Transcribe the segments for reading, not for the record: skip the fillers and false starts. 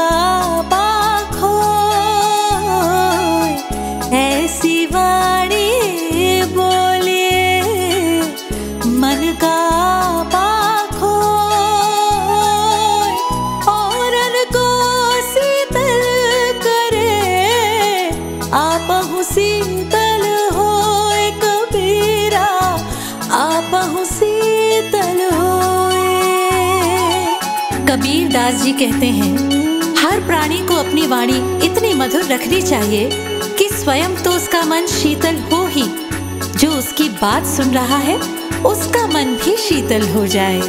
पाखो ऐसी वाणी बोलिए मन का पाखो औरन को शीतल करे आपहु शीतल होए कबीरा आपहु शीतल होए। कबीर दास जी कहते हैं हर प्राणी को अपनी वाणी इतनी मधुर रखनी चाहिए कि स्वयं तो उसका मन शीतल हो ही, जो उसकी बात सुन रहा है उसका मन भी शीतल हो जाए।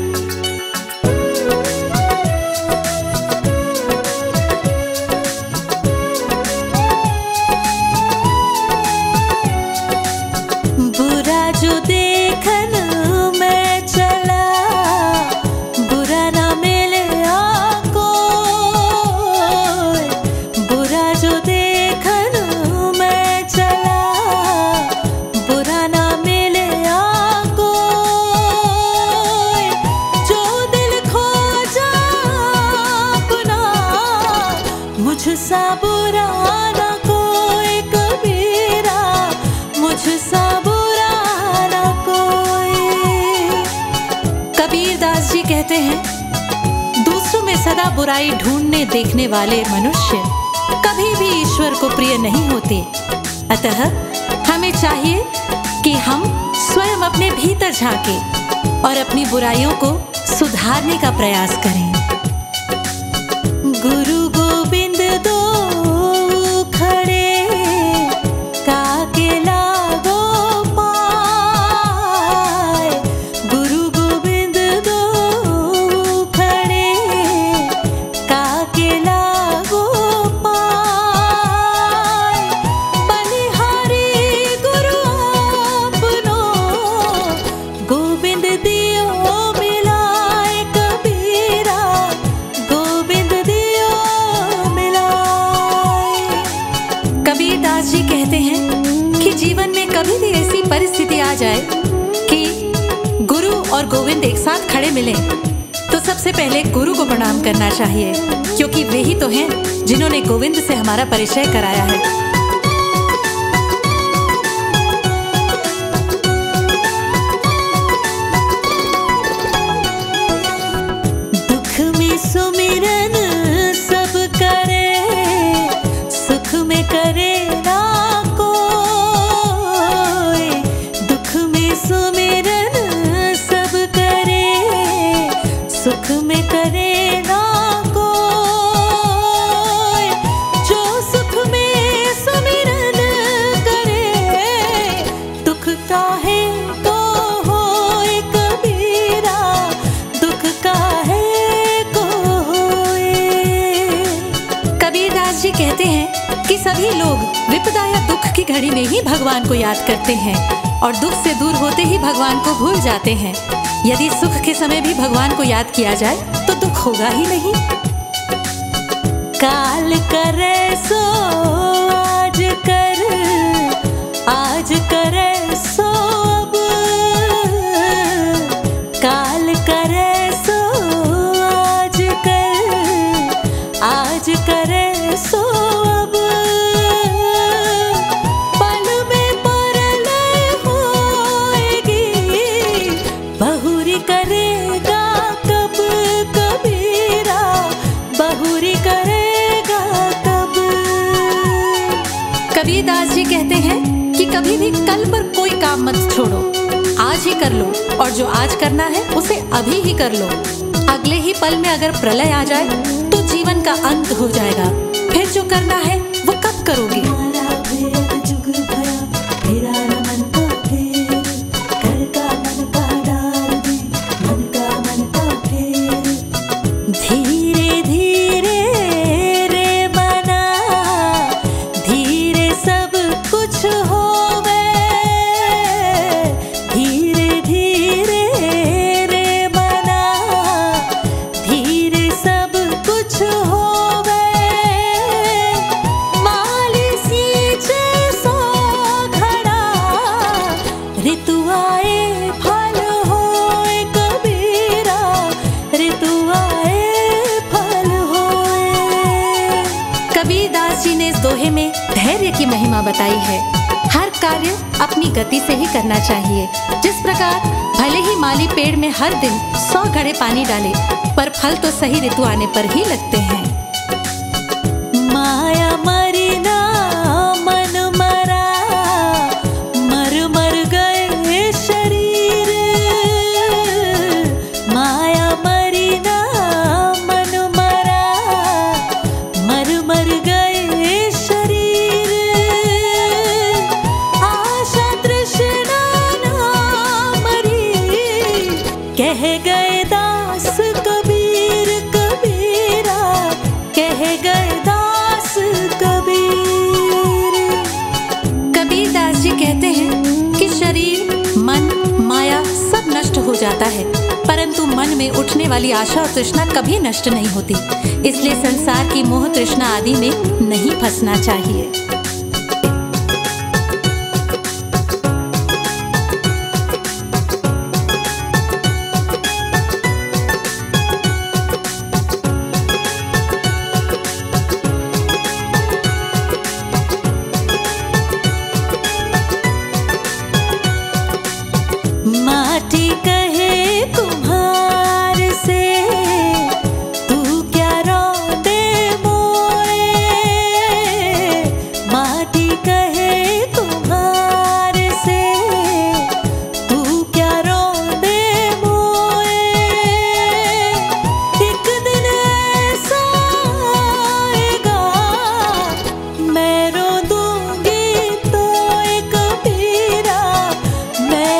बुरा जो देखन में चला बुरा ना मिले आको, बुरा जो देखन में चला बुरा ना मिले आको, जो दिल खो जा अपना मुझसा बुरा ना कोई कबीरा मुझसा बुरा ना कोई। कबीर दास जी कहते हैं दूसरों में सदा बुराई ढूंढने देखने वाले मनुष्य कभी भी ईश्वर को प्रिय नहीं होते। अतः हमें चाहिए कि हम स्वयं अपने भीतर झांके और अपनी बुराइयों को सुधारने का प्रयास करें। गुरु गोविंद दो खड़े काके लागो पाए, गुरु गोविंद दो खड़े काके लागो पाए, बलिहारी गुरु अपनो गोविंद दियो मिलाए कबीरा गोविंद दियो मिलाए। कबीर दास जी कहते हैं कि जीवन में कभी भी ऐसी परिस्थिति आ जाए कि गुरु और गोविंद एक साथ खड़े मिले तो सबसे पहले गुरु को प्रणाम करना चाहिए, क्योंकि वे ही तो हैं जिन्होंने गोविंद से हमारा परिचय कराया है। दुख में सुमिरन सब करे सुख में करे ना कोई, दुख में सुमिरन सब करे सुख में करे ना कोई, जो सुख में सुमिरन करे दुख काहे को होए कबीरा दुख काहे को होए। कबीर दास जी कहते हैं कि सभी लोग विपदा या दुख की घड़ी में ही भगवान को याद करते हैं और दुख से दूर होते ही भगवान को भूल जाते हैं। यदि सुख के समय भी भगवान को याद किया जाए तो दुख होगा ही नहीं। काल करे सो आज कर आज करे सो अब, काल करे सो आज कर आज करे सो अब, पल में परलय होएगी बहुरी करेगा कब कबीरा बहुरी करेगा कब। कबीर दास जी कहते हैं कि कभी भी कल पर कोई काम मत छोड़ो, आज ही कर लो और जो आज करना है उसे अभी ही कर लो। अगले ही पल में अगर प्रलय आ जाए तो जीवन का अंत हो जाएगा, फिर जो करना है वो कब करोगे। धीरे धीरे रे मना धीरे सब कुछ होवे, धीरे धीरे रे मना धीरे सब कुछ होवे, मालिश जी ने इस दोहे में धैर्य की महिमा बताई है। हर कार्य अपनी गति से ही करना चाहिए। जिस प्रकार भले ही माली पेड़ में हर दिन 100 घड़े पानी डाले, पर फल तो सही ऋतु आने पर ही लगते हैं। माया मरी ना मन मरा, मर मर गए शरीर। माया मरी ना मन मरा, मर मर गए शरीर। आशा तृष्णा ना मरी, कह गए दास कबीर कबीरा, कह गए दास कबीर। कबीर दास जी कहते हैं कि शरीर, मन, माया सब नष्ट हो जाता है, परंतु मन में उठने वाली आशा और तृष्णा कभी नष्ट नहीं होती। इसलिए संसार की मोह तृष्णा आदि में नहीं फंसना चाहिए। माटी कहे कुम्हार से, तू क्या रौंदे मोए। माटी कहे कुम्हार से, तू क्या रौंदे मोए। एक दिन ऐसा आएगा, मैं रो दूंगी तो एक कबीरा, मैं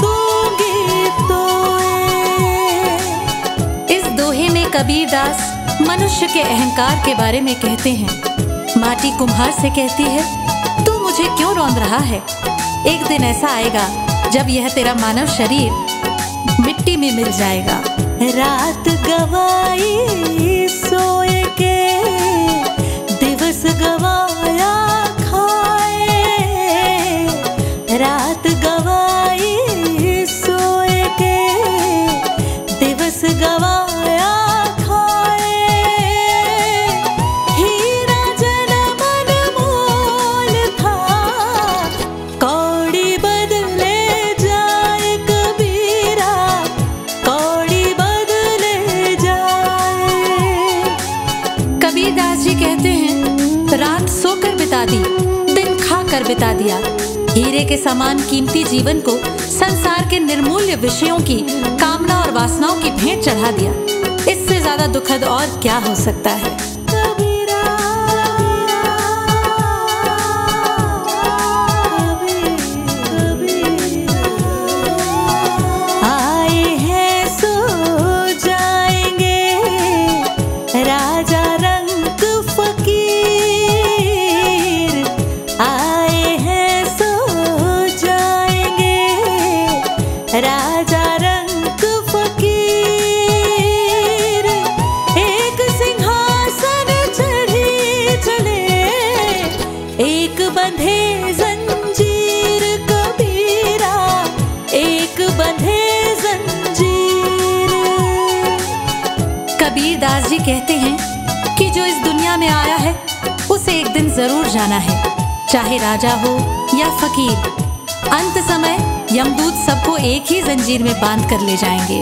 कबीर दास मनुष्य के अहंकार के बारे में कहते हैं। माटी कुम्हार से कहती है, तू मुझे क्यों रौंद रहा है। एक दिन ऐसा आएगा जब यह तेरा मानव शरीर मिट्टी में मिल जाएगा। रात गवाई सोए के, दिवस गवाया खाए। रात गवाई सोए के, दिवस गवाया दिन खाकर बिता दिया। हीरे के समान कीमती जीवन को संसार के निर्मूल्य विषयों की कामना और वासनाओं की भेंट चढ़ा दिया। इससे ज्यादा दुखद और क्या हो सकता है। आए हैं सो जाएंगे, राजा रंग फकीर। आए हैं सो जाएंगे, राजा रंग फकीर। एक सिंहासन चढ़े चले, एक बंधे जंजीर कबीरा, एक बंधे जंजीर। कबीर दास जी कहते हैं कि जो इस दुनिया में आया है उसे एक दिन जरूर जाना है, चाहे राजा हो या फकीर। अंत समय यमदूत सबको एक ही जंजीर में बांध कर ले जाएंगे।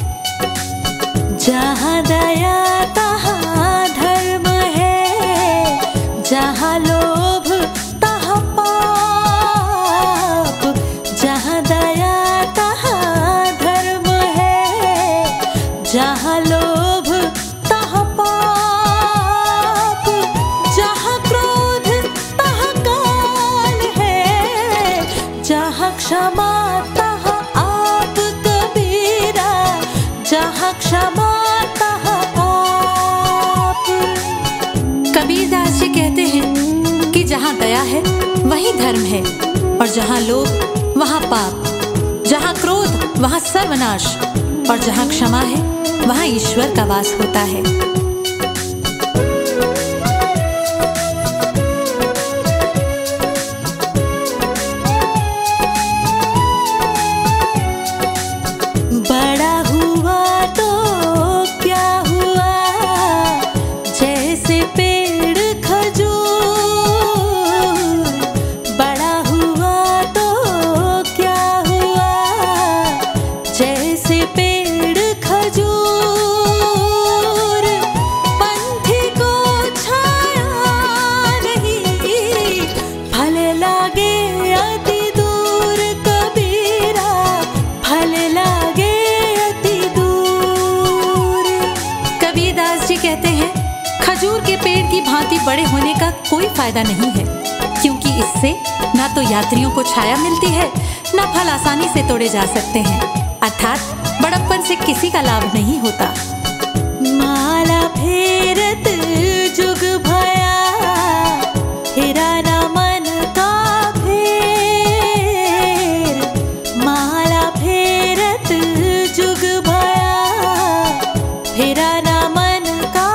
जहाँ दया तहाँ धर्म है, जहाँ लोभ तहाँ पाप। जहाँ दया तहाँ धर्म है, जहाँ लोभ तहाँ पाप। जहाँ क्रोध तहाँ काल है, जहाँ क्षमा तहाँ आप कबीरा, जहाँ क्षमा तहाँ आप। कबीर दास जी कहते हैं कि जहाँ दया है वहीं धर्म है, और जहाँ लोभ वहाँ पाप। जहाँ क्रोध वहाँ सर्वनाश, और जहाँ क्षमा है वहाँ ईश्वर का वास होता है। बड़ा हुआ तो क्या हुआ, जैसे पेड़ खजूर। पेड़ की भांति बड़े होने का कोई फायदा नहीं है, क्योंकि इससे ना तो यात्रियों को छाया मिलती है, ना फल आसानी से तोड़े जा सकते हैं, अर्थात बड़प्पन से किसी का लाभ नहीं होता। माला फेरत जुग भया, फेरा ना मन का फेर। माला फेरत जुग भया, फेरा ना मन का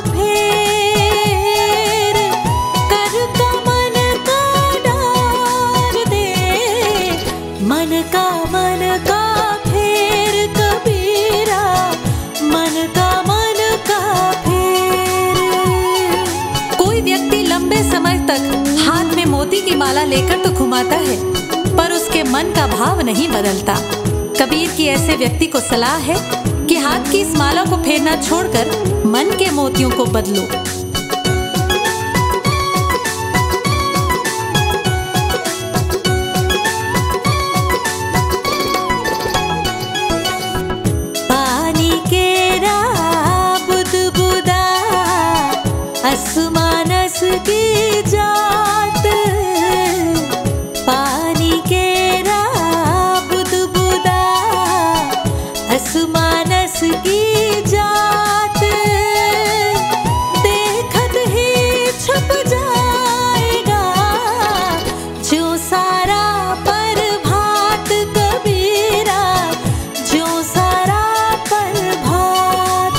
फेर। कर का मन का डार दे, मन का फेर कबीरा, मन का फेर। कोई व्यक्ति लंबे समय तक हाथ में मोती की माला लेकर तो घुमाता है, पर उसके मन का भाव नहीं बदलता। कबीर की ऐसे व्यक्ति को सलाह है कि हाथ की इस माला को फेरना छोड़कर मन के मोतियों को बदलो। पानी केरा बुदबुदा, असमानस की जात। पानी केरा बुदबुदा, असमानस की जात। देखत ही छुप जाएगा जो सारा प्रभात कबीरा, जो सारा प्रभात।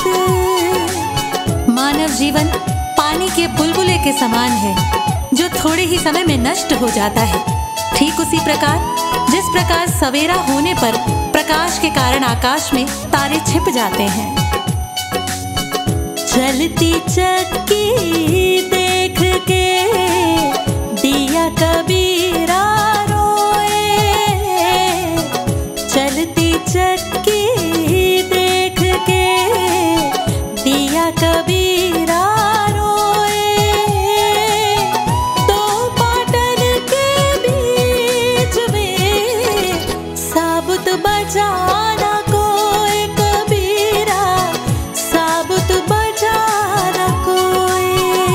मानव जीवन पानी के बुलबुले के समान है, जो थोड़े ही समय में नष्ट हो जाता है। ठीक उसी प्रकार जिस प्रकार सवेरा होने पर प्रकाश के कारण आकाश में तारे छिप जाते हैं। चलती चक्की देख के दिया कबीरा रोए। चलती चक्की देख के दिया कबीरा रोए। दो पाटन के बीच में साबुत बजाना कोई कबीरा, साबुत बजाना कोई।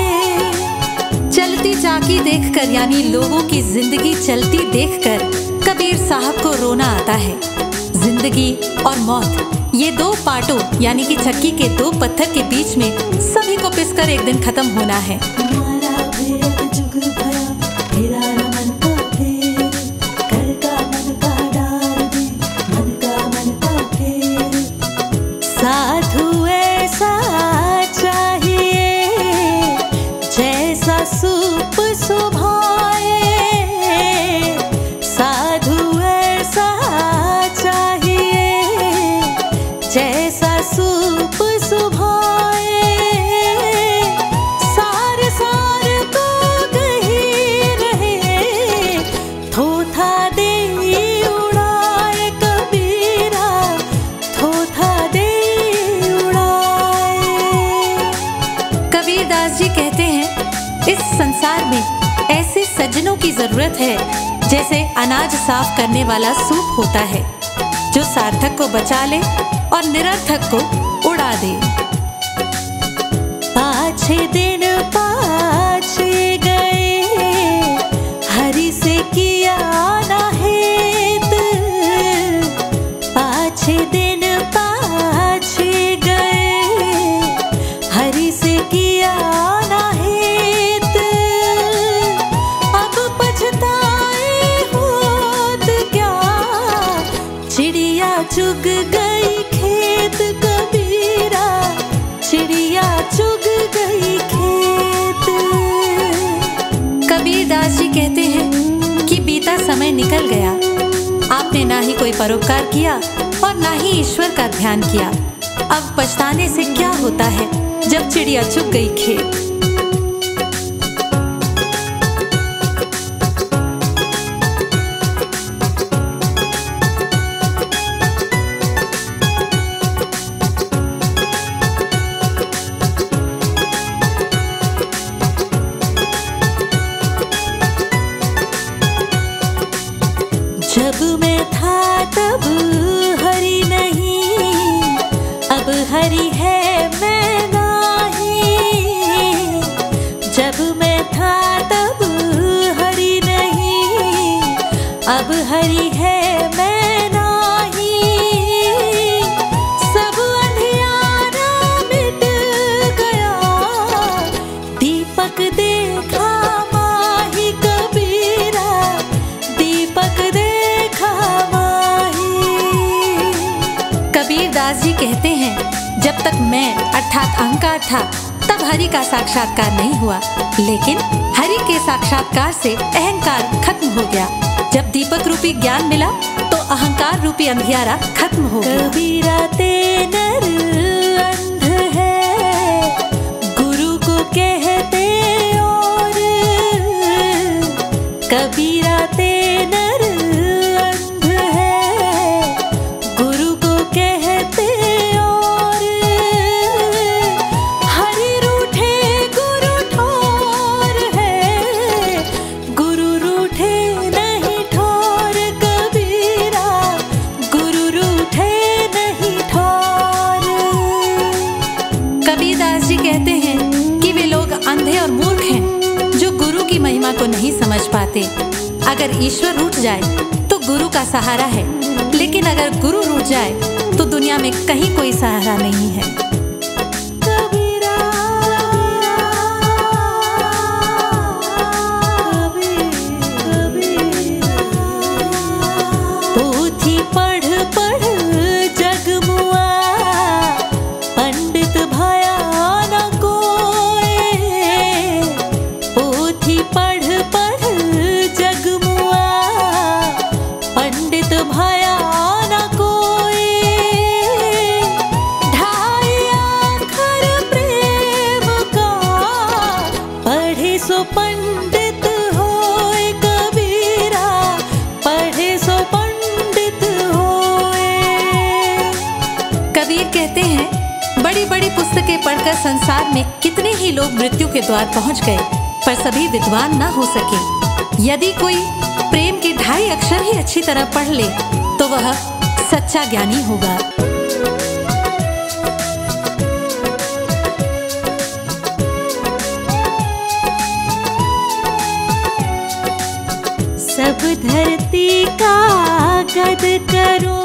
चलती चाकी देखकर यानी लोगों की जिंदगी चलती देखकर कबीर साहब को रोना आता है। जिंदगी और मौत, ये दो पाटों यानी कि चक्की के दो पत्थर के बीच में सभी को पिसकर एक दिन खत्म होना है। साधु ऐसा चाहिए जैसा सूप सुभाए। साधु ऐसा चाहिए जैसा सूप सुभाए। सार सार को गही रहे, थोथा दे उड़ाए कबीरा, थोथा दे उड़ाए। कबीरदास जी कहते हैं, इस संसार में ऐसे सज्जनों की जरूरत है जैसे अनाज साफ करने वाला सूप होता है, जो सार्थक को बचा ले और निरर्थक को उड़ा दे। पाछे दिन पाछे गए, हरि से किया ना हेत। पाछे दिन पाछे गए, हरि से किया ना हेत। अब पछताए होत क्या, चिड़िया चुग गई खेत कबीरा, चिड़िया चुग गई खेत। कबीरदास जी कहते हैं कि बीता समय निकल गया, आपने ना ही कोई परोपकार किया और ना ही ईश्वर का ध्यान किया। अब पछताने से क्या होता है जब चिड़िया चुग गई खेत। जब मैं था तब हरि नहीं, अब हरि है मैं नहीं। अब हरी है मैं नाही, सब अंधियारा मिट गया, दीपक देखा माही कबीरा, दीपक देखा माही। कबीर दास जी कहते हैं, जब तक मैं अर्थात अहंकार था तब हरि का साक्षात्कार नहीं हुआ, लेकिन हरि के साक्षात्कार से अहंकार खत्म हो गया। जब दीपक रूपी ज्ञान मिला तो अहंकार रूपी अंधियारा खत्म हो गया। कबीरा ते नर अंध है, गुरु को कहते और, कबीरा ते नर अंध है, गुरु को कहते और, हरि रूठे गुरु ठोर है, गुरु रूठे अंधे और मूर्ख हैं जो गुरु की महिमा को नहीं समझ पाते। अगर ईश्वर रूठ जाए तो गुरु का सहारा है, लेकिन अगर गुरु रूठ जाए तो दुनिया में कहीं कोई सहारा नहीं है। पोथी पढ़ पढ़ जगमुआ, पंडित भया न कोई, पोथी पढ़ पढ़ जगमुआ, पंडित भया न कोई, ढाई आखर प्रेम का, पढ़े सो पंडित होए कबीरा, पढ़े सो पंडित होए। कबीर कहते हैं, बड़ी बड़ी पुस्तकें पढ़कर संसार में कितने ही लोग मृत्यु के द्वार पहुंच गए, पर सभी विद्वान न हो सके। यदि कोई प्रेम के ढाई अक्षर ही अच्छी तरह पढ़ ले तो वह सच्चा ज्ञानी होगा। सब धरती का गद करूं,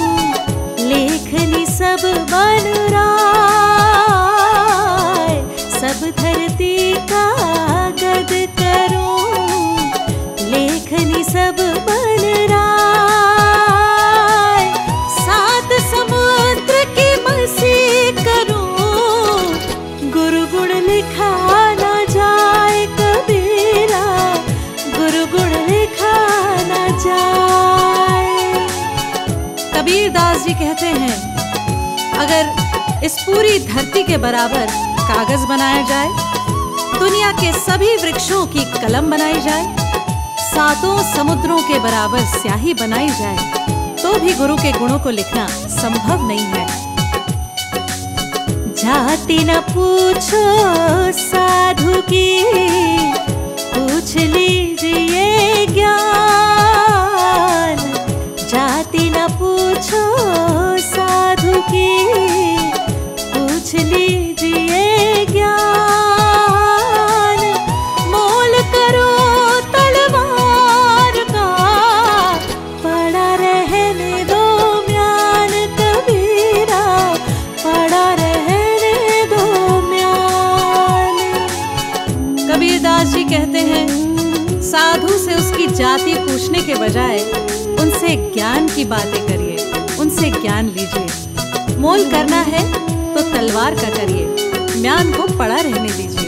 लेखनी सब बन राय, सब धरती का गद करूं, लेखनी सब बन राय, सात समुद्र की मसी करूं, गुरु गुण लिखा न जाए कबीरा, गुरु गुण लिखा न जाए। कबीर दास जी कहते हैं, अगर इस पूरी धरती के बराबर कागज बनाया जाए, दुनिया के सभी वृक्षों की कलम बनाई जाए, सातों समुद्रों के बराबर स्याही बनाई जाए, तो भी गुरु के गुणों को लिखना संभव नहीं है। जाति न पूछो साधु की, पूछ लीजिए ज्ञान, जाति न पूछो साधु की, पूछ लीजिए ज्ञान, मोल करो तलवार का, पड़ा रहने दो म्यान कबीरा, पड़ा रहने दो म्यान। कबीर दास जी कहते हैं, साधु से उसकी जाति पूछने के बजाय उनसे ज्ञान की बातें करिए, उनसे ज्ञान लीजिए। मोल करना है तो तलवार का करिए, म्यान को पड़ा रहने दीजिए।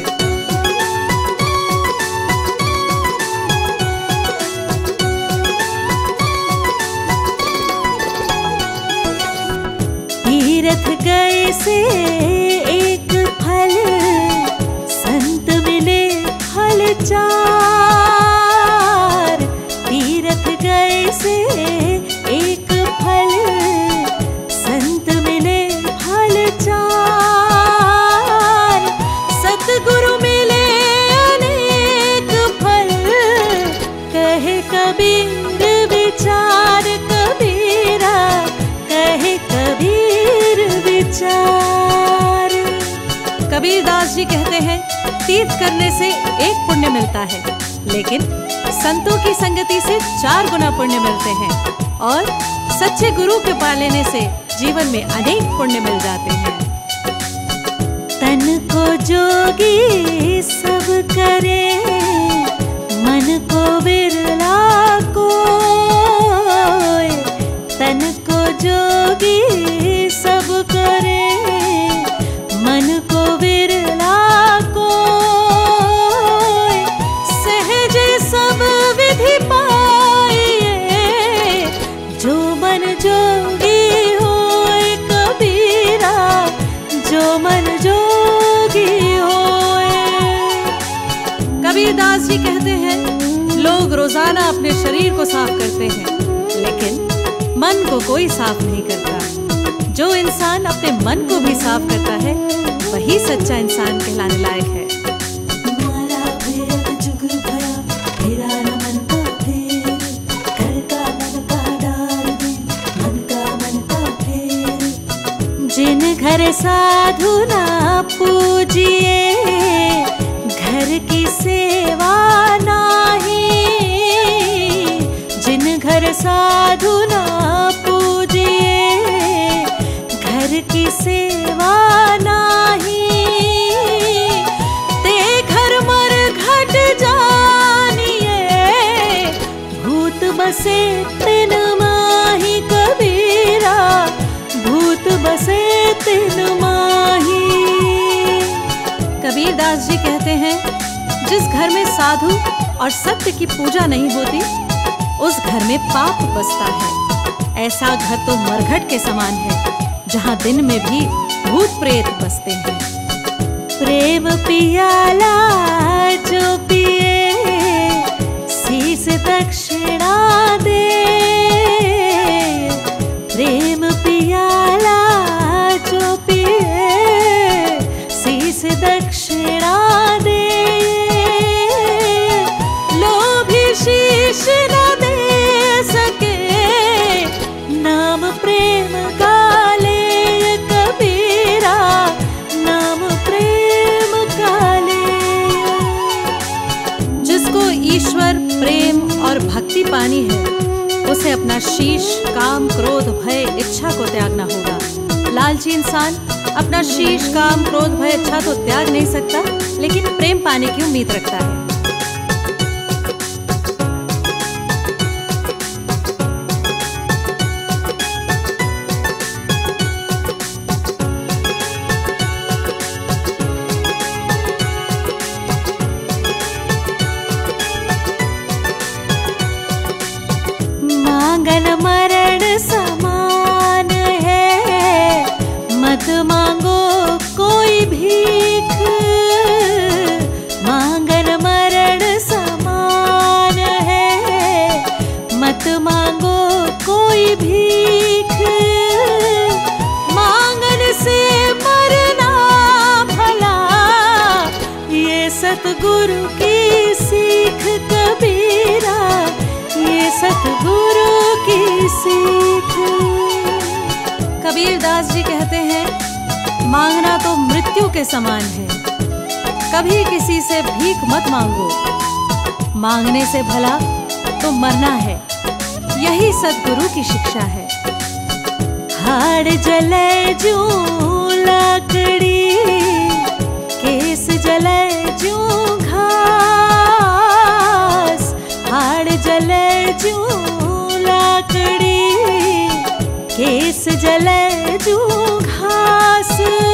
तीरथ गए से एक फल, संत मिले फल चार, तीरथ गए से एक फल, संत मिले फल चार, सतगुरु मिले अनेक फल, कहे कबीर विचार कबीरा, कहे कबीर विचार। कबीर दास जी कहते हैं, हैं तीर्थ करने से 1 पुण्य मिलता है, लेकिन संतों की संगति से 4 गुना पुण्य मिलते हैं और सच्चे गुरु के पा लेने से जीवन में अनेक पुण्य मिल जाते हैं। तन को जोगी सब करे, मन को बिरला कोय। तन को जोगी सब करे, मन को बिरला कोय। सहज सब विधि पाइए, जो मन जोगी होय कबीरा, जो मन जोगी होय। कबीरदास जी कहते हैं, लोग रोजाना अपने शरीर को साफ करते हैं, लेकिन मन को कोई साफ नहीं करता। जो इंसान अपने मन को भी साफ करता है, वही सच्चा इंसान कहलाने लायक है। जिन घर साधु ना पूजिए, घर की सेवा नाही। जिन घर साधु ना पूजिए, घर की सेवा नाही। ते घर मर घट जानिए, भूत बसे तिन माही कबीरा, भूत बसे तिन माही। कबीरदास जी कहते हैं, जिस घर में साधु और सत्य की पूजा नहीं होती, उस घर में पाप बसता है। ऐसा घर तो मरघट के समान है, जहाँ दिन में भी भूत प्रेत बसते हैं। प्रेम पियाला जो पिए, शीस दक्षिणा दे। प्रेम पियाला जो पिए, शीस दक्षिणा दे। लोभी शीश न दे सके, नाम प्रेम का ले कबीरा, नाम प्रेम का ले। जिसको ईश्वर प्रेम और भक्ति पानी है, उसे अपना शीश, काम, क्रोध, भय, इच्छा को त्यागना होगा। लालची इंसान अपना शीश, काम, क्रोध, भय, इच्छा तो त्याग नहीं सकता, लेकिन प्रेम पाने की उम्मीद रखता है। मांगन मरण समान है, मत मांगो कोई भीख। मांगन मरण समान है, मत मांगो कोई भीख। मांगन से मरना भला, ये सतगुरु की सीख कबीरा, ये सतगुरु की सीख। कबीरदास जी कहते हैं, मांगना तो मृत्यु के समान है, कभी किसी से भीख मत मांगो। मांगने से भला तो मरना है, यही सतगुरु की शिक्षा है। हाड़ जले जूं लकड़ी, केस जले जूं घास। हाड़ जले जूं लकड़ी, केस जले जूं घास।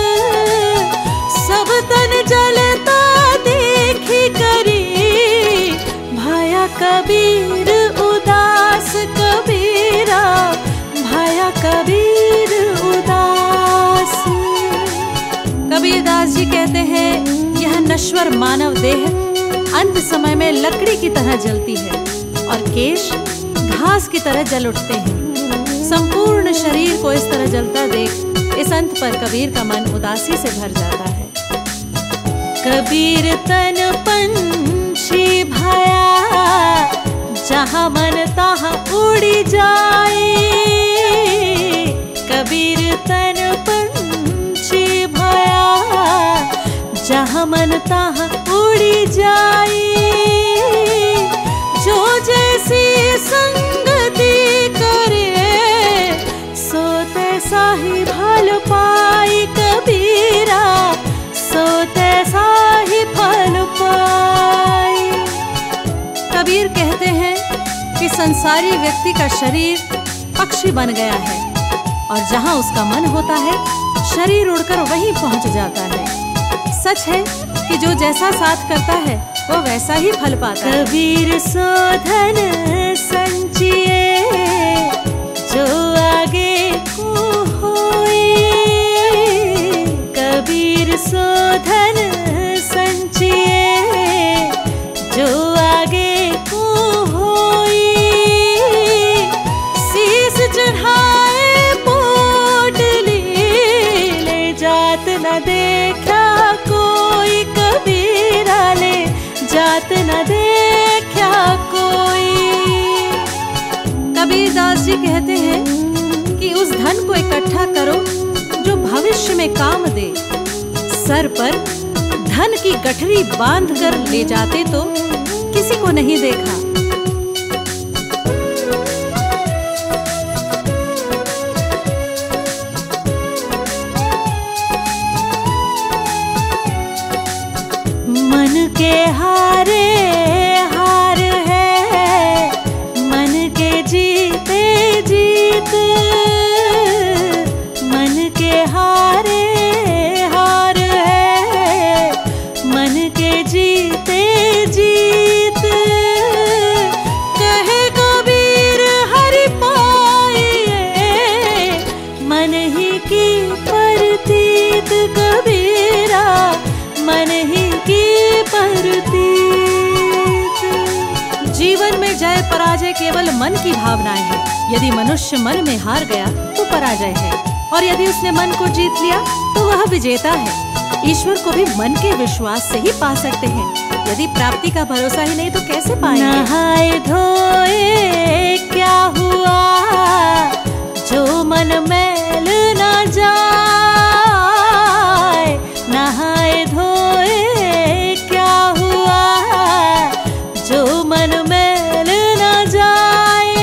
सब तन जलता देखी करी, भाया कबीर उदास कबीरा, भाया कबीर उदास। कबीरदास जी कहते हैं, यह नश्वर मानव देह अंत समय में लकड़ी की तरह जलती है और केश घास की तरह जल उठते हैं। संपूर्ण शरीर को इस तरह जलता देख इस अंत पर कबीर का मन उदासी से भर जाता है। कबीर तन पंछी भाया, जहाँ मन तहाँ उड़ी जाए। कबीर तन पंछी भाया, जहाँ जहाँ मन तहाँ उड़ी जाई। जो जैसी संगति करे सो तैसा ही फल पाई कबीरा, सो तैसा ही फल पाई। कबीर कहते हैं कि संसारी व्यक्ति का शरीर पक्षी बन गया है और जहाँ उसका मन होता है शरीर उड़कर वहीं पहुंच जाता है। सच है कि जो जैसा साथ करता है वो वैसा ही फल पाता है। कबीर सो धन संचिए जो आगे को होए, कबीर सो धन संचिए जो आगे को होए। शीस चढ़ाए पोटली ले जात न देखा कोई, कबीरा ले जात न देखा कोई। कबीर दास जी कहते हैं कि उस धन को इकट्ठा करो जो भविष्य में काम दे। सर पर धन की गठरी बांध कर ले जाते तो किसी को नहीं देखा। मन के हारे हार है, मन के जीते जीत। मन के हारे हार है, मन के जीते जीत। कहे कबीर हरि पाइए मन ही की प्रतीत, कबीरा मन ही की प्रतीत। जीवन में जय पराजय केवल मन की भावनाएं हैं। यदि मनुष्य मन में हार गया तो पराजय है, और यदि उसने मन को जीत लिया तो वह विजेता है। ईश्वर को भी मन के विश्वास से ही पा सकते हैं। यदि प्राप्ति का भरोसा ही नहीं तो कैसे पाएंगे? नहाए धोए क्या हुआ जो मन मैल न जाए, नहाए धोए क्या हुआ जो मन मैल न जाए।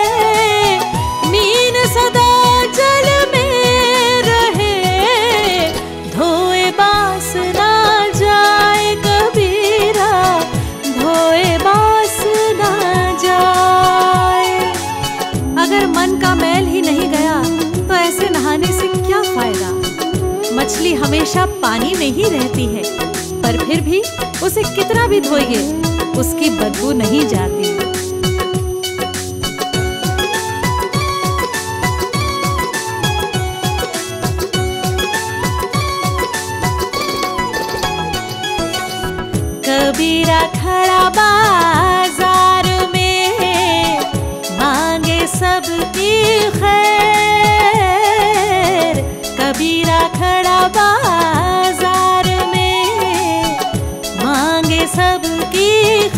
मीन सदा जल में रहे धोए बास ना जाए, कबीरा धोए बास ना जाए। अगर मन का मैल ही नहीं गया तो ऐसे नहाने से क्या फायदा? मछली हमेशा पानी में ही रहती है, पर फिर भी उसे कितना भी धोइए उसकी बदबू नहीं जाती। कबीरा खड़ा बाजार में मांगे सबकी खैर, कबीरा खड़ा बाजार में मांगे सबकी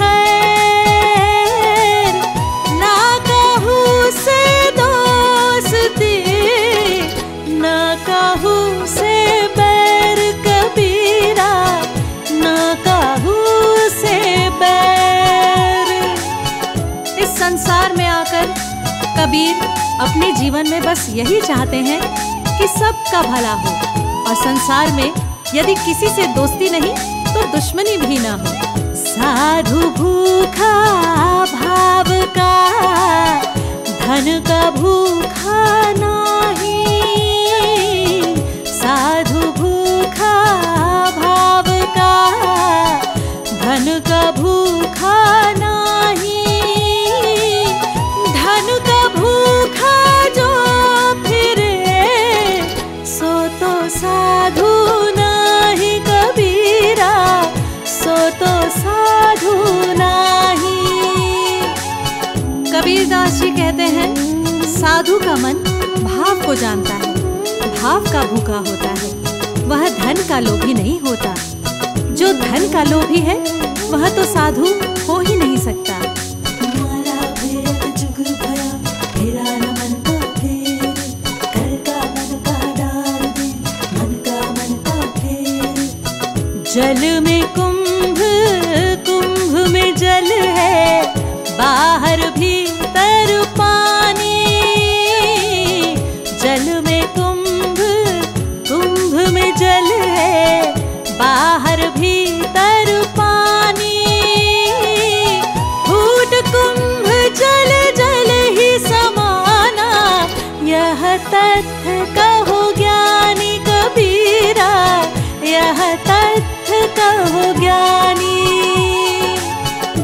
खैर। ना कहूँ से दोस्ती ना कहूँ से बैर, कबीरा ना कहूँ से बैर। इस संसार में आकर कबीर अपने जीवन में बस यही चाहते हैं कि सबका भला हो, और संसार में यदि किसी से दोस्ती नहीं तो दुश्मनी भी ना हो। साधु भूखा भाव का धन का भूखा नहीं, साधु भूखा भाव का धन का भूखा नहीं। धन का भूखा जो फिरे सो तो साधु नहीं, कबीरा सो तो साधु नहीं। कबीर दास जी कहते हैं साधु का मन भाव को जानता है, भाव का भूखा होता है, वह धन का लोभी नहीं होता। जो धन का लोभी है वह तो साधु हो ही नहीं सकता। जल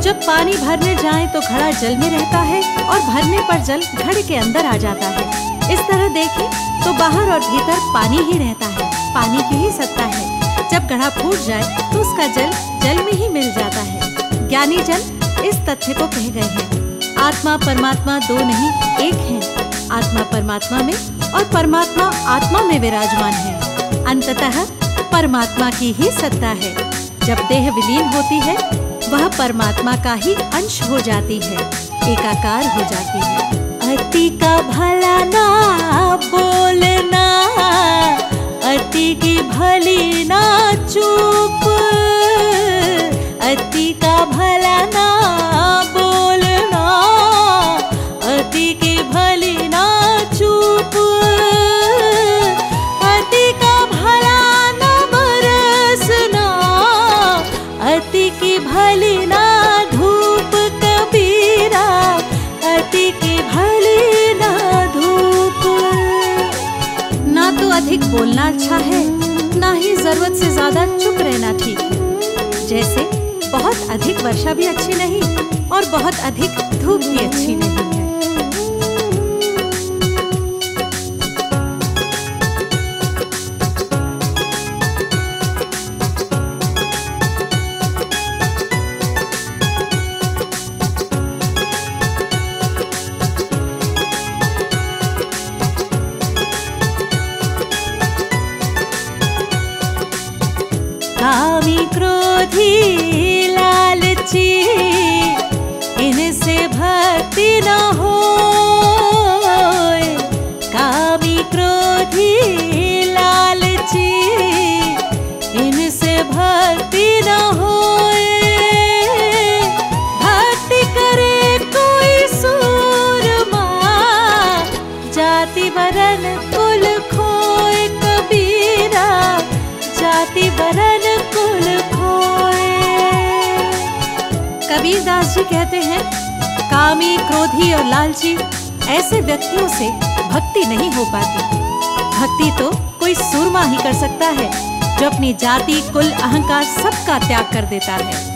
जब पानी भरने जाएं तो घड़ा जल में रहता है और भरने पर जल घड़े के अंदर आ जाता है। इस तरह देखें तो बाहर और भीतर पानी ही रहता है, पानी की ही सत्ता है। जब घड़ा फूट जाए तो उसका जल जल में ही मिल जाता है। ज्ञानी जन इस तथ्य को कह गए हैं, आत्मा परमात्मा दो नहीं एक है। आत्मा परमात्मा में और परमात्मा आत्मा में विराजमान है। अंततः परमात्मा की ही सत्ता है। जब देह विलीन होती है वह परमात्मा का ही अंश हो जाती है, एकाकार हो जाती है। अति का भला ना बोलना, अति की भली ना चूप। अति का भला ना बोलना, अति की भली ना चूप। अति का भला ना बरसना, अति की भली ना धूप। कबीरा अति की भली ना धूप। ना तो अधिक बोलना अच्छा है, ना ही जरूरत से ज्यादा चुप रहना ठीक है। जैसे बहुत अधिक वर्षा भी अच्छी नहीं और बहुत अधिक धूप भी अच्छी नहीं है। कामी क्रोधी लालची, इनसे भक्ति न होए। कामी क्रोधी लालची, इनसे भक्ति न होए। भक्ति करे कोई सूरमा, जाति वरन कुल खोए। कबीरा जाति वरन कुल खोए। कबीरदास जी कहते हैं, कामी क्रोधी और लालची ऐसे व्यक्तियों से भक्ति नहीं हो पाती। भक्ति तो कोई सूरमा ही कर सकता है जो अपनी जाति कुल अहंकार सबका त्याग कर देता है।